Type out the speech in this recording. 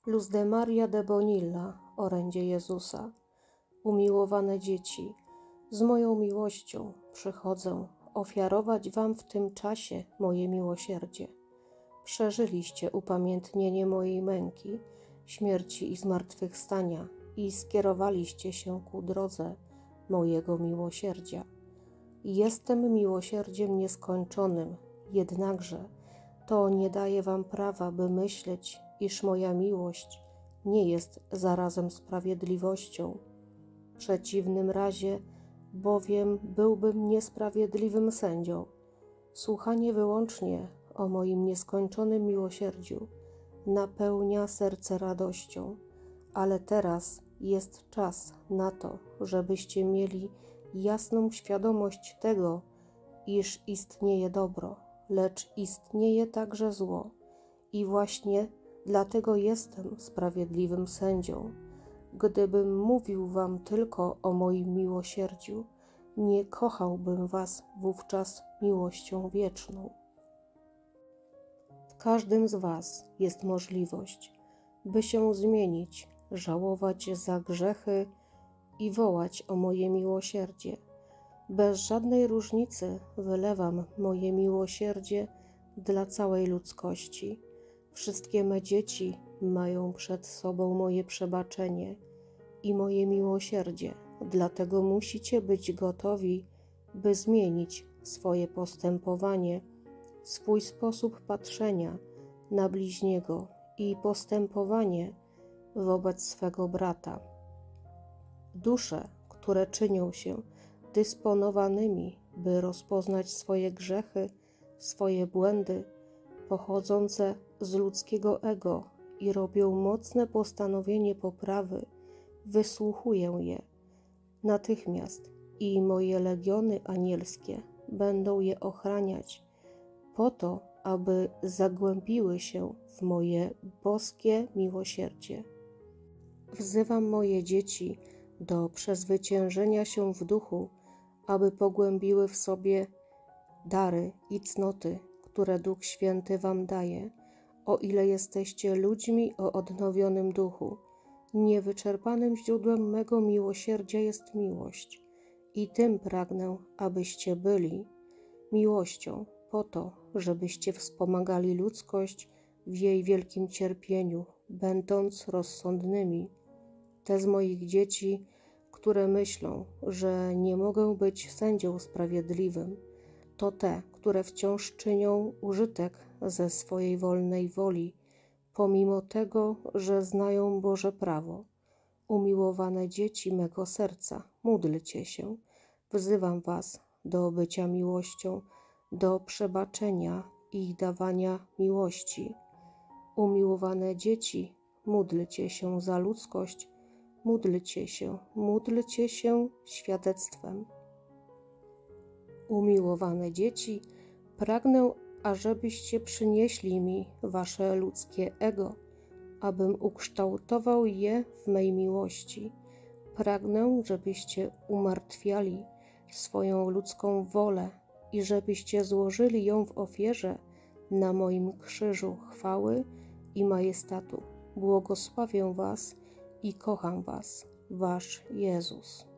Luz de Maria de Bonilla, orędzie Jezusa. Umiłowane dzieci, z moją miłością przychodzę ofiarować wam w tym czasie moje miłosierdzie. Przeżyliście upamiętnienie mojej męki, śmierci i zmartwychwstania i skierowaliście się ku drodze mojego miłosierdzia. Jestem miłosierdziem nieskończonym, jednakże to nie daje wam prawa, by myśleć, iż moja miłość nie jest zarazem sprawiedliwością. W przeciwnym razie bowiem byłbym niesprawiedliwym sędzią. Słuchanie wyłącznie o moim nieskończonym miłosierdziu napełnia serce radością, ale teraz jest czas na to, żebyście mieli jasną świadomość tego, iż istnieje dobro, lecz istnieje także zło i właśnie dlatego jestem sprawiedliwym sędzią. Gdybym mówił wam tylko o moim miłosierdziu, nie kochałbym was wówczas miłością wieczną. W każdym z was jest możliwość, by się zmienić, żałować za grzechy i wołać o moje miłosierdzie. Bez żadnej różnicy wylewam moje miłosierdzie dla całej ludzkości. Wszystkie me dzieci mają przed sobą moje przebaczenie i moje miłosierdzie, dlatego musicie być gotowi, by zmienić swoje postępowanie, swój sposób patrzenia na bliźniego i postępowanie wobec swego brata. Dusze, które czynią się dysponowanymi, by rozpoznać swoje grzechy, swoje błędy pochodzące z ludzkiego ego i robią mocne postanowienie poprawy, wysłuchuję je natychmiast i moje legiony anielskie będą je ochraniać po to, aby zagłębiły się w moje boskie miłosierdzie. Wzywam moje dzieci do przezwyciężenia się w duchu, aby pogłębiły w sobie dary i cnoty, które Duch Święty wam daje, o ile jesteście ludźmi o odnowionym duchu. Niewyczerpanym źródłem mego miłosierdzia jest miłość i tym pragnę, abyście byli miłością po to, żebyście wspomagali ludzkość w jej wielkim cierpieniu, będąc rozsądnymi. Te z moich dzieci, które myślą, że nie mogę być sędzią sprawiedliwym, to te, które wciąż czynią użytek ze swojej wolnej woli, pomimo tego, że znają Boże prawo. Umiłowane dzieci mego serca, módlcie się. Wzywam was do bycia miłością, do przebaczenia i dawania miłości. Umiłowane dzieci, módlcie się za ludzkość, módlcie się świadectwem. Umiłowane dzieci, pragnę, ażebyście przynieśli mi wasze ludzkie ego, abym ukształtował je w mej miłości. Pragnę, żebyście umartwiali swoją ludzką wolę i żebyście złożyli ją w ofierze na moim krzyżu chwały i majestatu. Błogosławię was i kocham was, wasz Jezus.